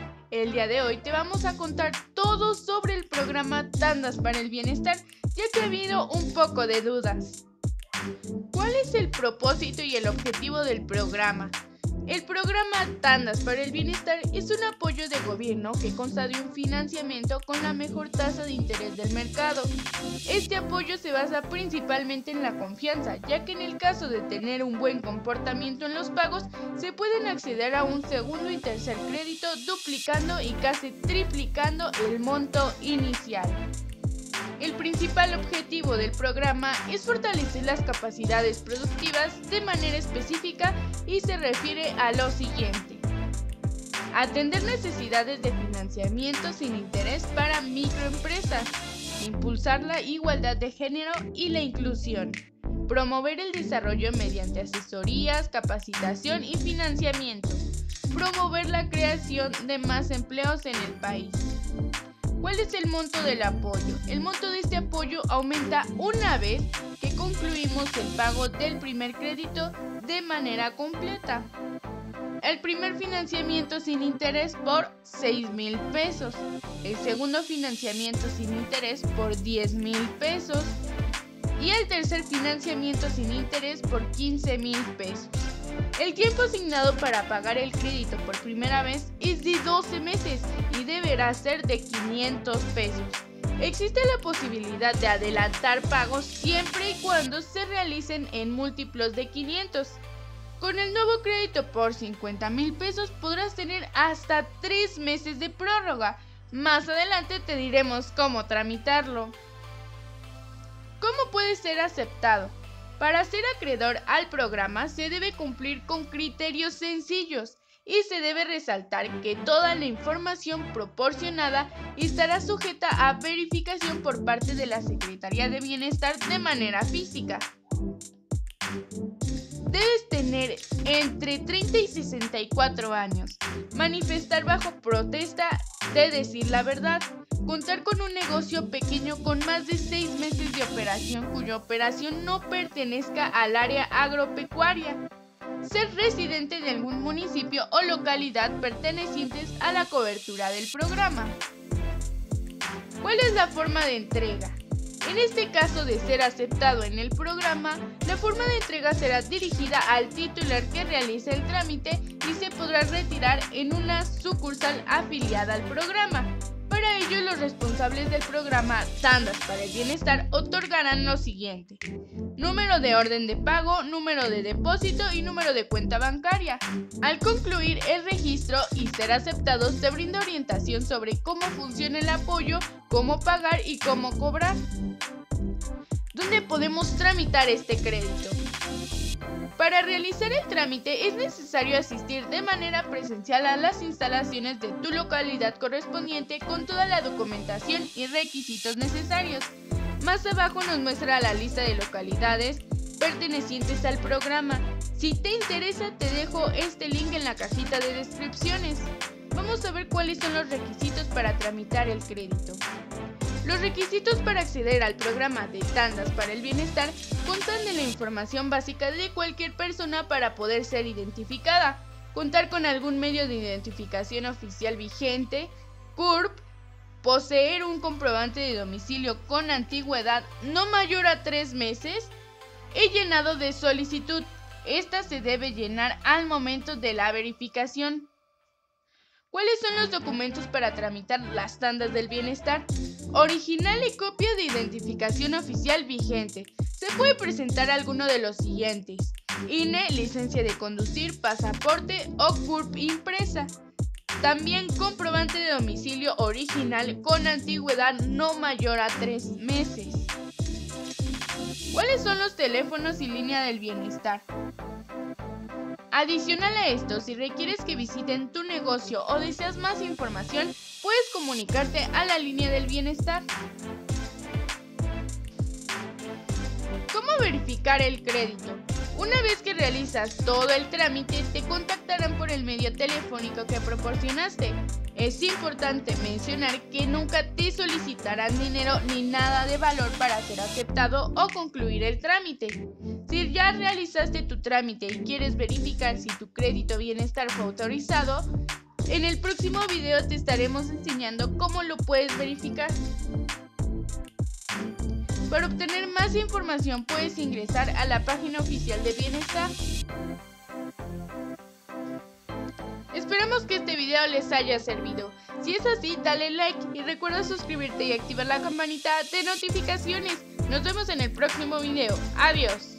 El día de hoy te vamos a contar todo sobre el programa Tandas para el Bienestar, ya que ha habido un poco de dudas. ¿Cuál es el propósito y el objetivo del programa? El programa Tandas para el Bienestar es un apoyo de gobierno que consta de un financiamiento con la mejor tasa de interés del mercado. Este apoyo se basa principalmente en la confianza, ya que en el caso de tener un buen comportamiento en los pagos, se pueden acceder a un segundo y tercer crédito, duplicando y casi triplicando el monto inicial. El principal objetivo del programa es fortalecer las capacidades productivas de manera específica y se refiere a lo siguiente: atender necesidades de financiamiento sin interés para microempresas, impulsar la igualdad de género y la inclusión, promover el desarrollo mediante asesorías, capacitación y financiamiento, promover la creación de más empleos en el país. ¿Cuál es el monto del apoyo? El monto de este apoyo aumenta una vez que concluimos el pago del primer crédito de manera completa. El primer financiamiento sin interés por 6,000 pesos. El segundo financiamiento sin interés por 10,000 pesos. Y el tercer financiamiento sin interés por 15,000 pesos. El tiempo asignado para pagar el crédito por primera vez es de 12 meses y deberá ser de 500 pesos. Existe la posibilidad de adelantar pagos siempre y cuando se realicen en múltiplos de 500. Con el nuevo crédito por 50,000 pesos podrás tener hasta 3 meses de prórroga. Más adelante te diremos cómo tramitarlo. ¿Cómo puede ser aceptado? Para ser acreedor al programa se debe cumplir con criterios sencillos y se debe resaltar que toda la información proporcionada estará sujeta a verificación por parte de la Secretaría de Bienestar de manera física. Debes tener entre 30 y 64 años, manifestar bajo protesta de decir la verdad, contar con un negocio pequeño con más de 6 meses de operación cuya operación no pertenezca al área agropecuaria, ser residente de algún municipio o localidad pertenecientes a la cobertura del programa. ¿Cuál es la forma de entrega? En este caso de ser aceptado en el programa, la forma de entrega será dirigida al titular que realiza el trámite y se podrá retirar en una sucursal afiliada al programa. Para ello, los responsables del programa Tandas para el Bienestar otorgarán lo siguiente: número de orden de pago, número de depósito y número de cuenta bancaria. Al concluir el registro y ser aceptado, se brinda orientación sobre cómo funciona el apoyo, cómo pagar y cómo cobrar. ¿Dónde podemos tramitar este crédito? Para realizar el trámite es necesario asistir de manera presencial a las instalaciones de tu localidad correspondiente con toda la documentación y requisitos necesarios. Más abajo nos muestra la lista de localidades pertenecientes al programa. Si te interesa, te dejo este link en la cajita de descripciones. Vamos a ver cuáles son los requisitos para tramitar el crédito. Los requisitos para acceder al programa de Tandas para el Bienestar constan de la información básica de cualquier persona para poder ser identificada, contar con algún medio de identificación oficial vigente, CURP, poseer un comprobante de domicilio con antigüedad no mayor a 3 meses, y llenado de solicitud. Esta se debe llenar al momento de la verificación. ¿Cuáles son los documentos para tramitar las tandas del bienestar? Original y copia de identificación oficial vigente. Se puede presentar alguno de los siguientes: INE, licencia de conducir, pasaporte o CURP impresa. También comprobante de domicilio original con antigüedad no mayor a 3 meses. ¿Cuáles son los teléfonos y línea del bienestar? Adicional a esto, si requieres que visiten tu negocio o deseas más información, puedes comunicarte a la línea del bienestar. ¿Cómo verificar el crédito? Una vez que realizas todo el trámite, te contactarán por el medio telefónico que proporcionaste. Es importante mencionar que nunca te solicitarán dinero ni nada de valor para ser aceptado o concluir el trámite. Si ya realizaste tu trámite y quieres verificar si tu crédito bienestar fue autorizado, En el próximo video te estaremos enseñando cómo lo puedes verificar. Para obtener más información puedes ingresar a la página oficial de Bienestar. Esperamos que este video les haya servido. Si es así, dale like y recuerda suscribirte y activar la campanita de notificaciones. Nos vemos en el próximo video. Adiós.